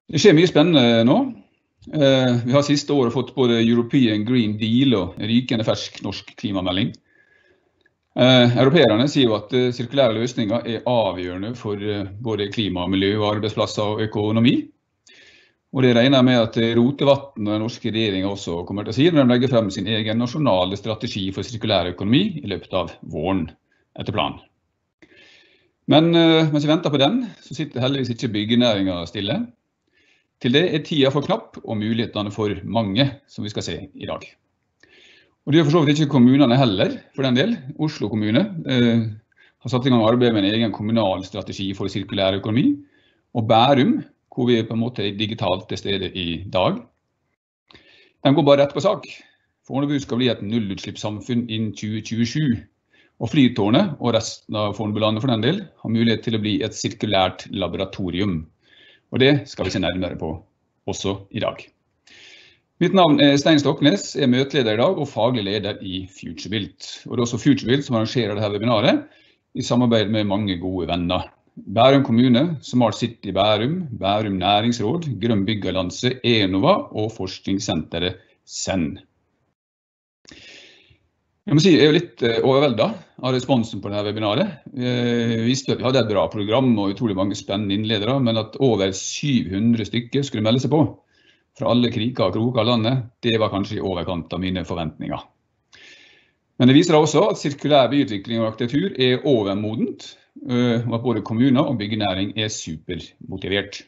Det skjer mye spennende nå. Vi har siste året fått både European Green Deal og rykende fersk norsk klimamelding. Europeerne sier jo at sirkulære løsninger er avgjørende for både klima, miljø, arbeidsplasser og økonomi. Og det regner jeg med at Rotevatn og den norske regjeringen også kommer til å si når de legger frem sin egen nasjonale strategi for sirkulær økonomi i løpet av våren etter planen. Men mens vi venter på den, så sitter heldigvis ikke byggenæringen stille. Til det er tida for knapp og mulighetene for mange, som vi skal se i dag. Og det gjør for så vidt ikke kommunene heller, for den del. Oslo kommune har satt i gang arbeid med en egen kommunal strategi for sirkulær økonomi, og Bærum, hvor vi på en måte er digitalt til stede i dag. De går bare rett på sak. Fornebu skal bli et nullutslippssamfunn innen 2027, og Flytårnet og resten av Fornebulandet for den del har mulighet til å bli et sirkulært laboratorium. Og det skal vi se nærmere på også i dag. Mitt navn er Stein Stoknes, jeg er møteleder i dag og faglig leder i FutureBuilt. Og det er også FutureBuilt som arrangerer dette webinaret i samarbeid med mange gode venner. Bærum kommune, Smart City Bærum, Bærum Næringsråd, Grønn Byggallianse, Enova og forskningssenteret SEND. Jeg må si jeg er litt overveldet av responsen på dette webinaret. Vi visste at vi hadde et bra program og utrolig mange spennende innledere, men at over 700 stykker skulle melde seg på fra alle kriker og kroker av landet, det var kanskje i overkant av mine forventninger. Men det viser også at sirkulær byutvikling og arkitektur er overmodent, og at både kommuner og byggenæring er supermotivert.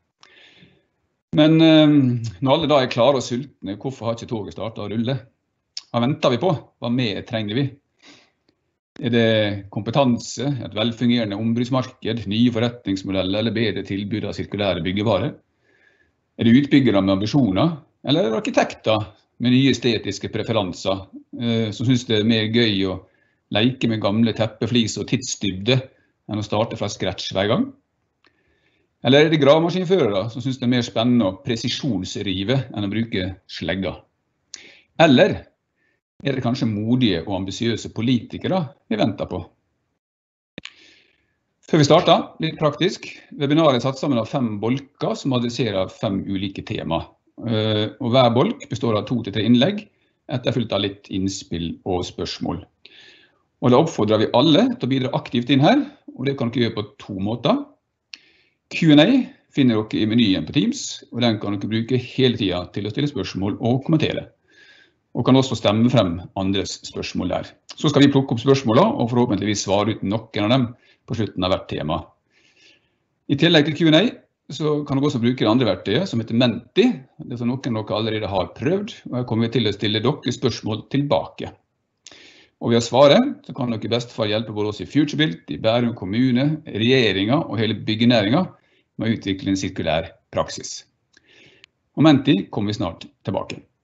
Men når alle da er klare og sultne, hvorfor har ikke toget startet å rulle? Hva venter vi på? Hva mer trenger vi? Er det kompetanse, et velfungerende ombruksmarked, nye forretningsmodeller eller bedre tilbud av sirkulære byggevarer? Er det utbyggere med ambisjoner, eller er det arkitekter med nye estetiske preferanser som synes det er mer gøy å leke med gamle teppeflis og tidsdybde enn å starte fra scratch hver gang? Eller er det gravemaskinførere som synes det er mer spennende å presisjonsrive enn å bruke slegger? Eller er det kanskje modige og ambisiøse politikere vi venter på? Før vi starter, litt praktisk. Webinaret er satt sammen av 5 bolker som adresserer 5 ulike tema. Og hver bolk består av 2 til 3 innlegg, etterfulgt av litt innspill og spørsmål. Og da oppfordrer vi alle til å bidra aktivt inn her, og det kan dere gjøre på 2 måter. Q&A finner dere i menyen på Teams, og den kan dere bruke hele tiden til å stille spørsmål og kommentere. Og kan også stemme frem andres spørsmål der. Så skal vi plukke opp spørsmålene og forhåpentligvis svare ut noen av dem på slutten av hvert tema. I tillegg til Q&A så kan dere også bruke det andre verktøyet som heter Menti. Det er noen dere allerede har prøvd, og jeg kommer til å stille dere spørsmål tilbake. Og ved å svare så kan dere i best fall hjelpe både oss i FutureBuilt, i Bærum kommune, regjeringen og hele byggenæringen med å utvikle en sirkulær praksis. Og Menti kommer vi snart tilbake.